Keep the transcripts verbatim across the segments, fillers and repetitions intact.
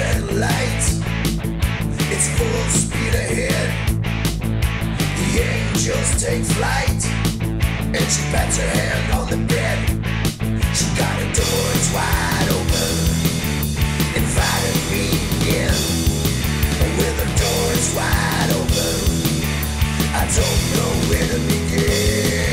red light. It's full speed ahead. The angels take flight, and she pats her hand on the bed. She got her doors wide open, invited me in. With her doors wide open, I don't know where to begin.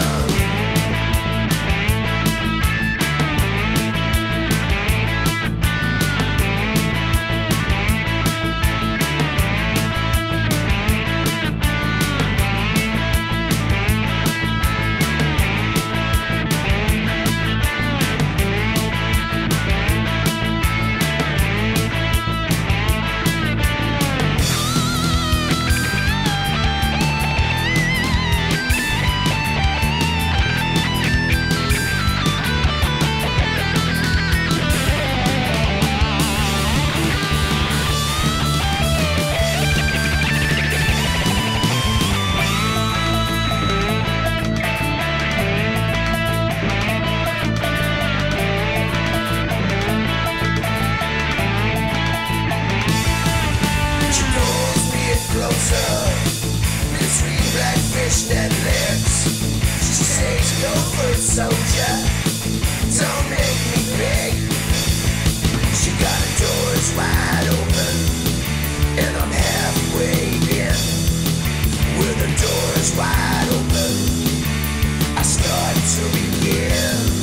Fishnet lips. She says, go for it, soldier, don't make me beg. She got her doors wide open, and I'm halfway in. With her doors wide open, I start to begin.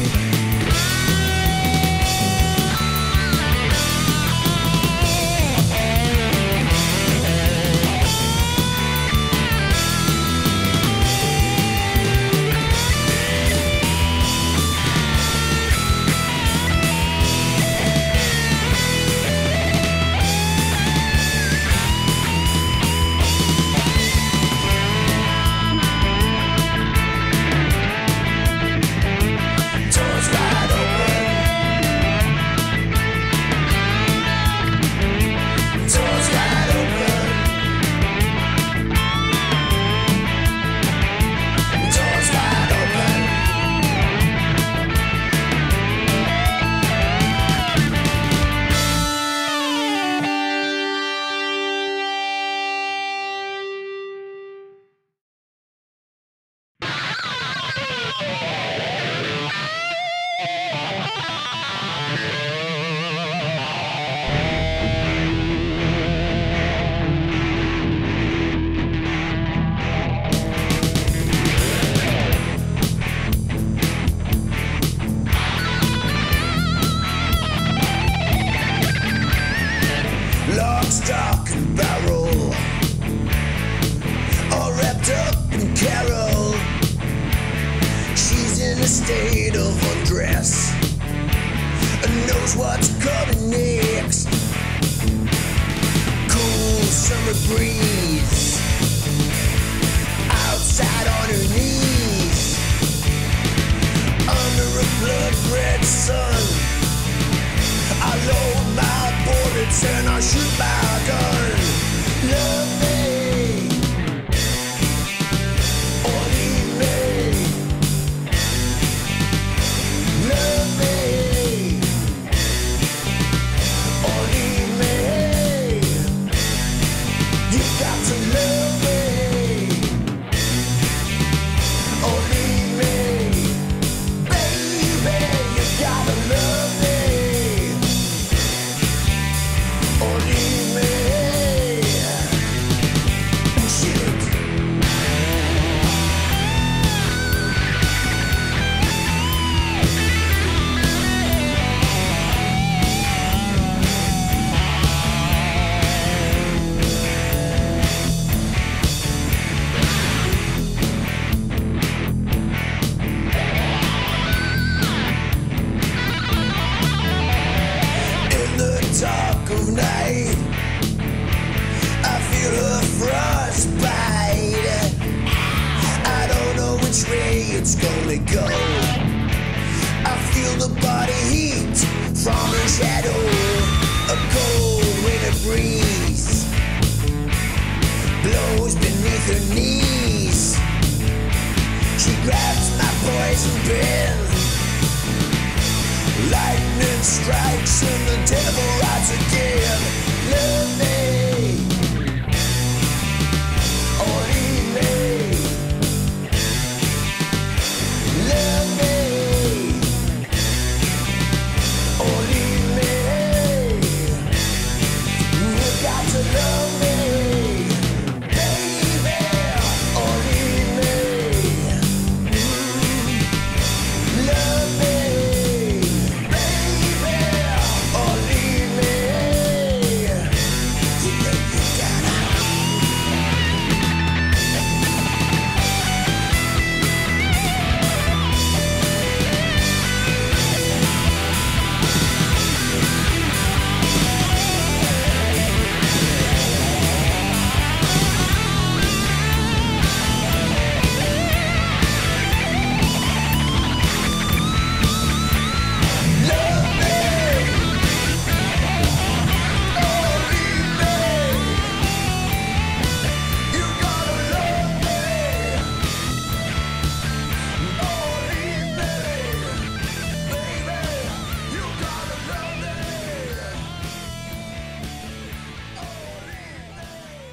Stock and barrel, all wrapped up in Carol. She's in a state of undress and knows what's coming next. Cool summer breeze, outside on her knees, under a blood-red sun. I load my bullets and I shoot my gun. Love me or leave me. Love me or leave me. You got to love me or leave me. Baby, you gotta love me. Dark of night, I feel her frostbite. I don't know which way it's gonna go. I feel the body heat from her shadow. A cold winter breeze blows beneath her knees. She grabs my poison pen. Lightning strikes and the devil rides again. Love me or leave me. Love me or leave me. You got to love me, baby, or leave me. Love me, baby, or leave me. You know you gotta. Love me, or leave me. You gotta love me, or leave me. Baby, you gotta love me, or leave me.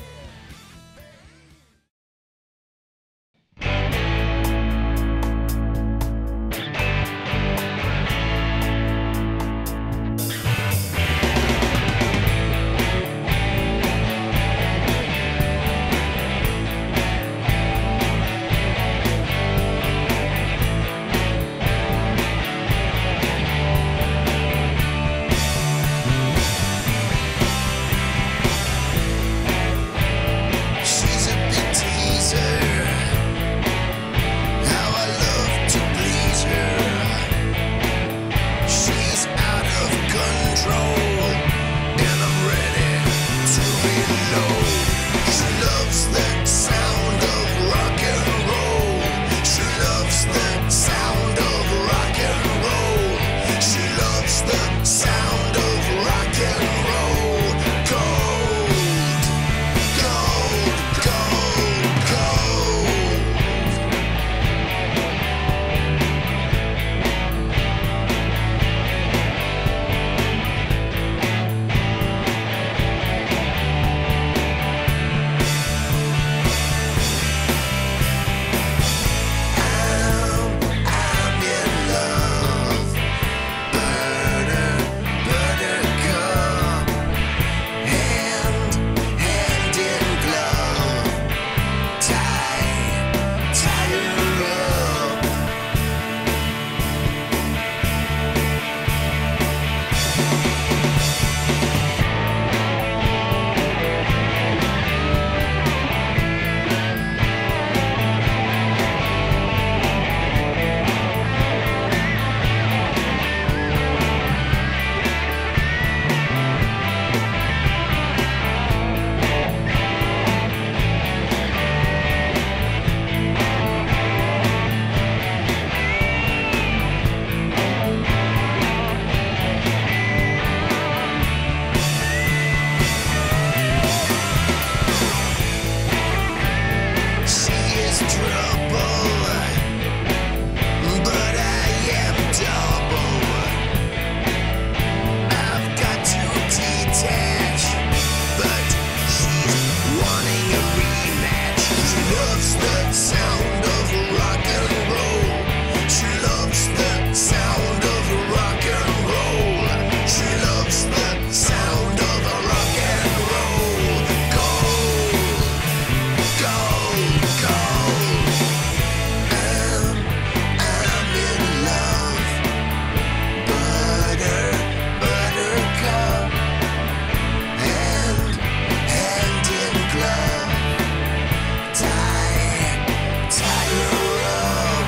She's a big teaser. How I love to please her. She's out of control, and I'm ready to reload. She loves the sound of rock and roll. She loves the sound of rock and roll. She loves the sound of rock and roll. Gold. Gold, gold, gold. I'm, I'm in love. Butter, buttercup. Hand, hand in glove. Tie, tie her up. She is trouble, but I am double. I've got to detach, but she's wanting a rematch. She loves the sound of rock and roll. She loves the sound of rock and roll. She loves the sound of rock and roll. Gold, gold, gold. I'm, I'm in love. Butter, buttercup. Hand, hand in glove. Tie, tie her up.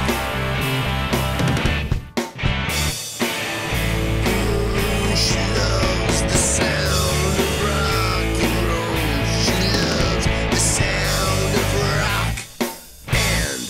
Mm, She loves the sound of rock and roll. She loves the sound of rock and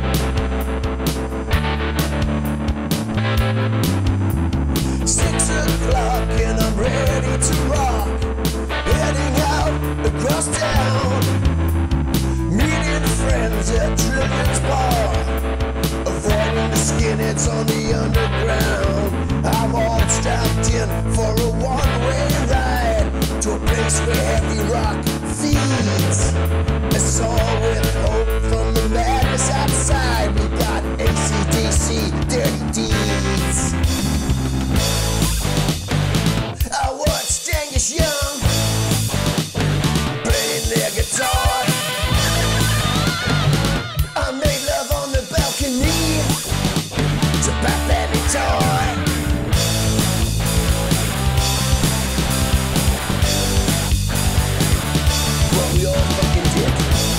six flock and I'm ready to rock. Heading out across town, meeting friends at Trillions Bar, avoiding the skinheads on the underground. I'm all strapped in for a one-way ride to a place where heavy rock feeds. It's all with hope from the madness outside. We got A C D C, Dirty Deeds. I watched Angus Young playing their guitar. I made love on the balcony to Beth and Toy. Well, we all fucking did.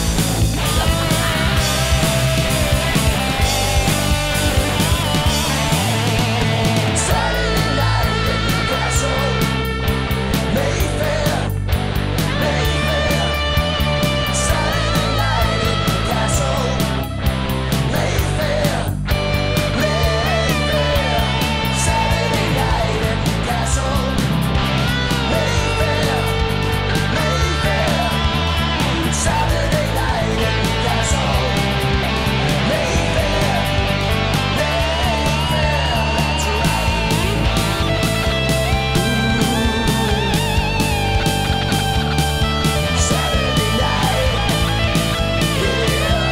Saturday night at Newcastle, Mayfair, Mayfair. Saturday night at Newcastle, Mayfair, Mayfair. Saturday night at Newcastle, Mayfair, Mayfair. Saturday night at Newcastle, Mayfair, Mayfair. That's right. Saturday night, yeah.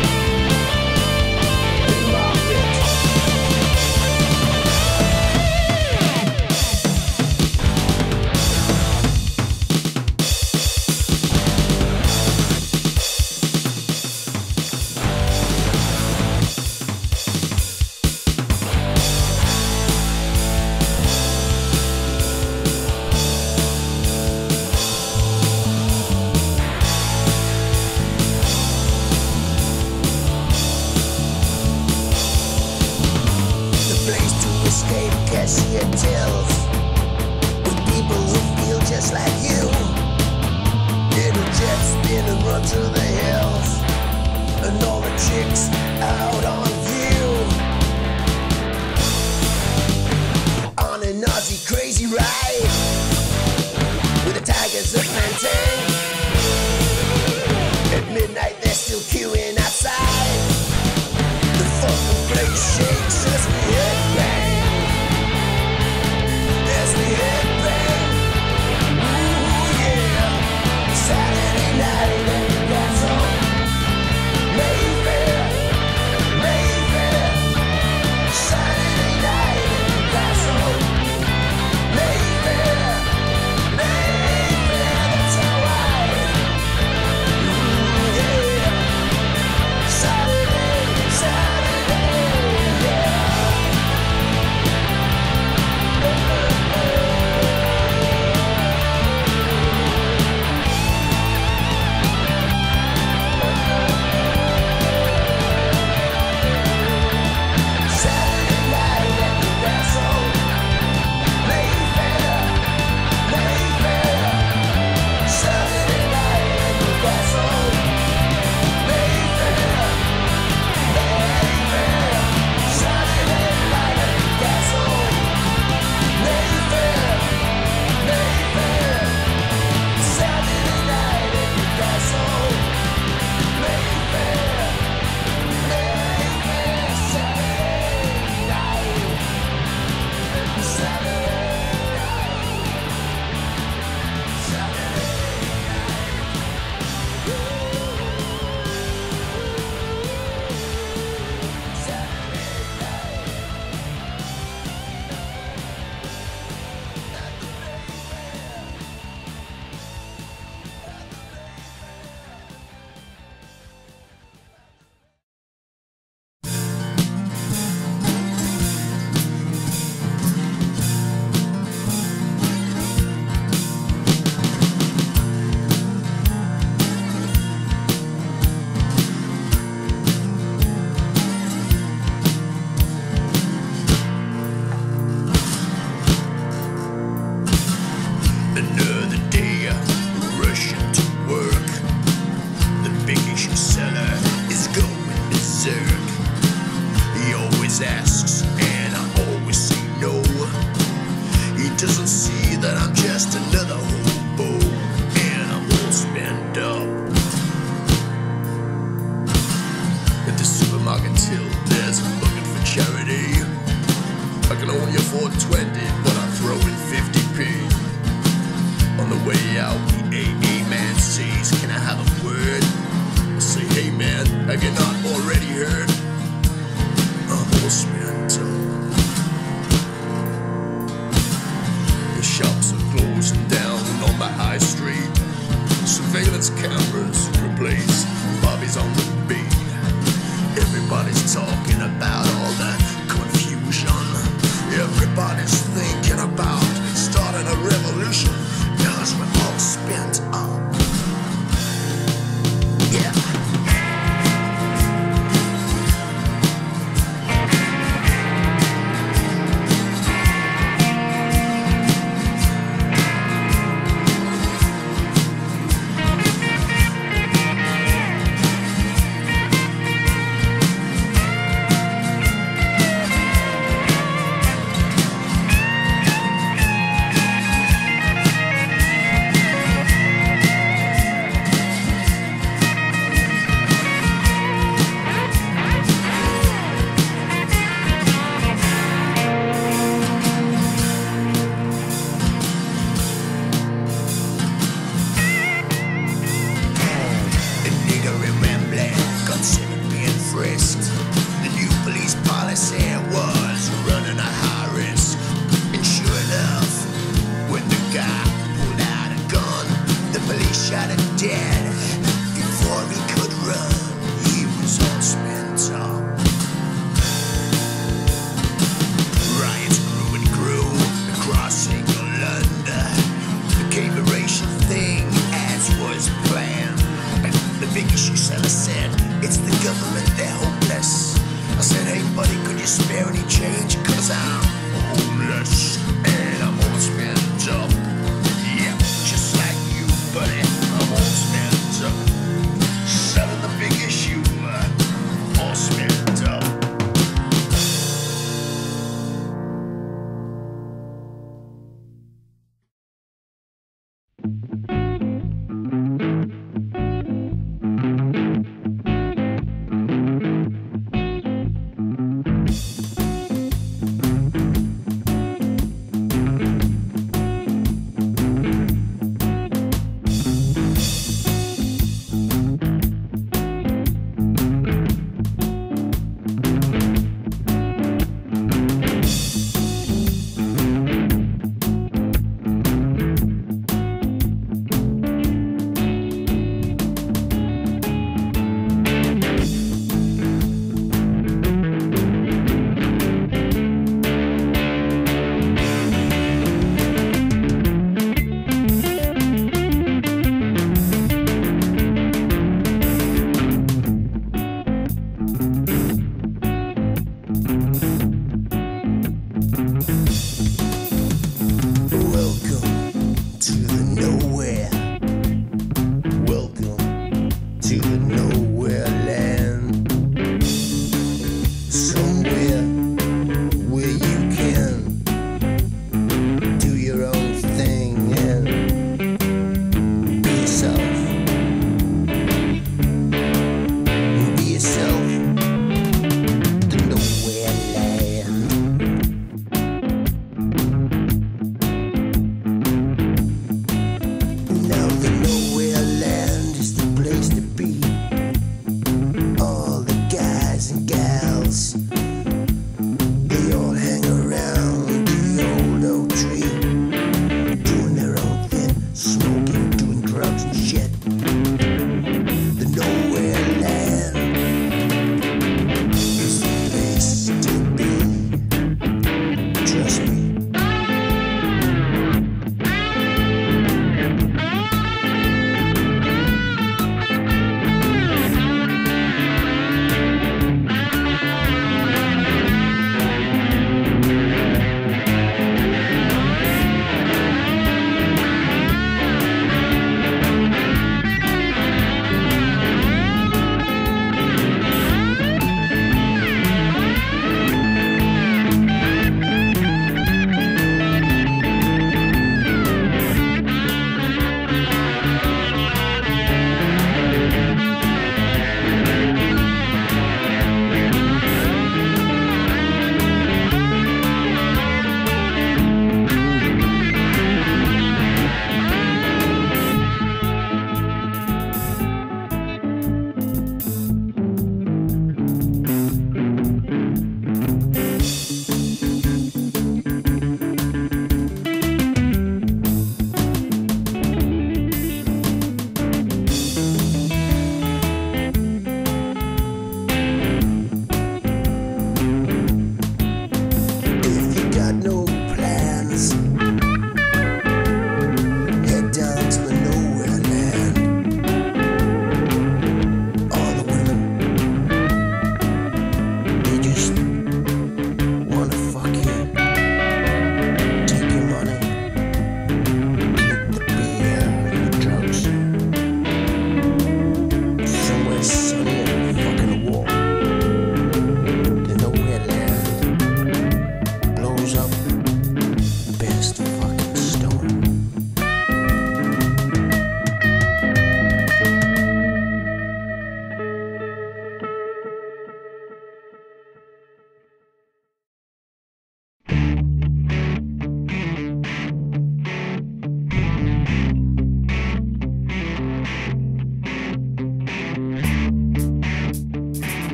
We rock it. The place to escape cashier tills with people who feel just like you. Little jet spin and run through the hills, and all the chicks out on view. On an Aussie crazy ride with the tigers of Pantang. At midnight they're still queuing outside. The fucking place shakes as we headbang, as we headbang. Ooh yeah. Saturday night at Newcastle, Mayfair, Mayfair. Saturday night at Newcastle, Mayfair, Mayfair. That's how I doesn't see that I'm just another hobo and I'm all spent up. At the supermarket till there's a bucket for charity. I can only afford twenty, but I throw in fifty p. On the way out, the A A man says, "Can I have a word?" I say, "Hey man, have you not already heard? I'm all spent up." The shops are closing down on my high street. Surveillance cameras replaced. Bobby's on the